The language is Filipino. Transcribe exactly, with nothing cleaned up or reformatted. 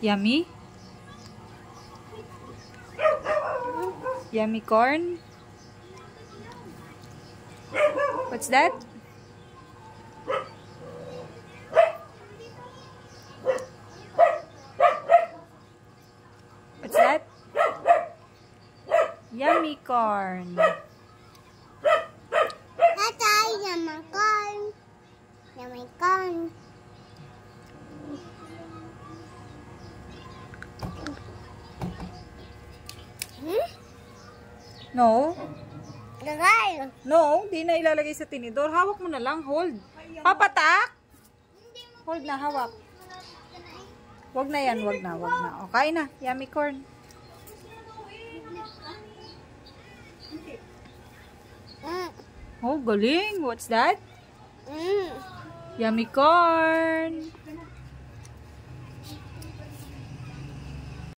Yummy? Yummy corn? What's that? What's that? Yummy corn. That's all yummy corn. Yummy corn. Hmm? No. Lagay. No, di na ilalagay sa tinidor. Hawak mo na lang. Hold. Papatak. Hold na, hawak. Wag na yan, wag na, wag na. Okay na. Yummy corn. Mm. Oh, galing. What's that? Mm. Yummy corn.